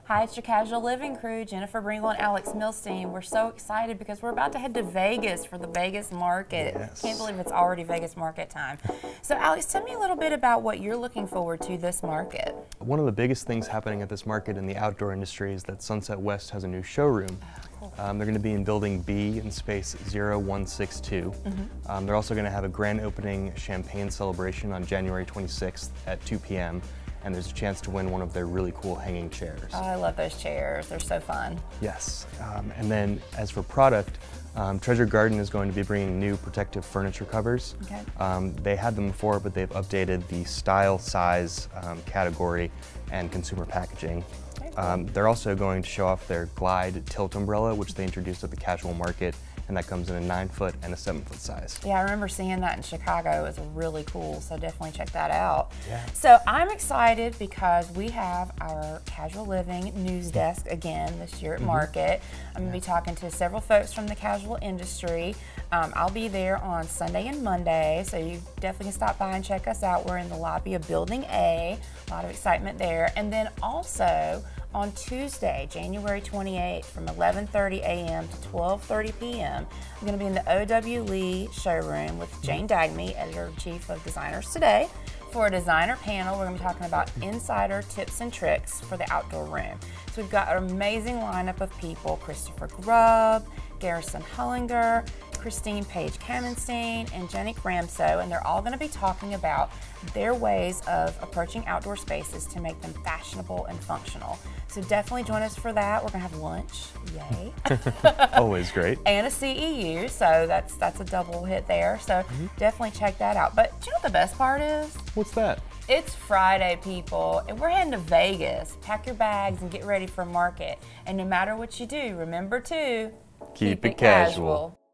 Hi, it's your Casual Living crew, Jennifer Bringle and Alex Milstein. We're so excited because we're about to head to Vegas for the Vegas market. Yes. Can't believe it's already Vegas market time. So Alex, tell me a little bit about what you're looking forward to this market. One of the biggest things happening at this market in the outdoor industry is that Sunset West has a new showroom. Cool. They're going to be in Building B in space 0162. They're also going to have a grand opening champagne celebration on January 26th at 2 p.m. and there's a chance to win one of their really cool hanging chairs. Oh, I love those chairs. They're so fun. Yes. And then as for product, Treasure Garden is going to be bringing new protective furniture covers. Okay. They had them before, but they've updated the style, size, category, and consumer packaging. They're also going to show off their Glide tilt umbrella, which they introduced at the casual market, and that comes in a 9-foot and a 7-foot size. Yeah, I remember seeing that in Chicago. It was really cool, so definitely check that out. Yeah. So I'm excited because we have our Casual Living news desk again this year at Market. I'm going to be talking to several folks from the casual industry. I'll be there on Sunday and Monday, so you definitely can stop by and check us out. We're in the lobby of Building A. A lot of excitement there. And then also on Tuesday, January 28th from 11:30 a.m. to 12:30 p.m. I'm going to be in the O.W. Lee showroom with Jane Dagme, Editor-in-Chief of Designers Today, for a designer panel. We're going to be talking about insider tips and tricks for the outdoor room. So we've got an amazing lineup of people: Christopher Grubb, Garrison Hullinger, Christine Page Kamenstein, and Jenny Gramso, and they're all going to be talking about their ways of approaching outdoor spaces to make them fashionable and functional. So definitely join us for that. We're going to have lunch, yay. Always great. And a CEU, so that's a double hit there. So definitely check that out. But do you know what the best part is? What's that? It's Friday, people, and we're heading to Vegas. Pack your bags and get ready for Market. And no matter what you do, remember to Keep it casual.